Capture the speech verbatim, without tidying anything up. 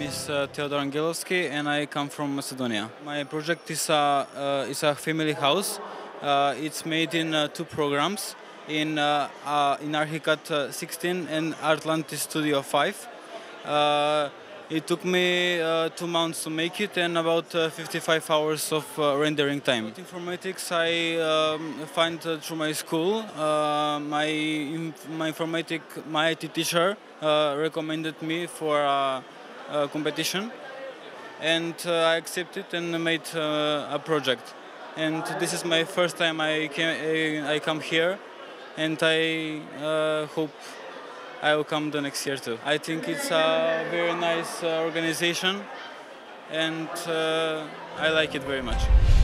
is uh, Teodor Angelovski and I come from Macedonia. My project is a, uh, is a family house. Uh, it's made in uh, two programs, in, uh, uh, in Archicad uh, sixteen and Atlantis Studio five. Uh, it took me uh, two months to make it and about uh, fifty-five hours of uh, rendering time. Informatics I um, find uh, through my school. Uh, my, my informatic, my I T teacher uh, recommended me for a, a competition, and uh, I accepted and made uh, a project. And this is my first time I came, I come here, and I uh, hope I will come the next year too. I think it's a very nice uh, organization, and uh, I like it very much.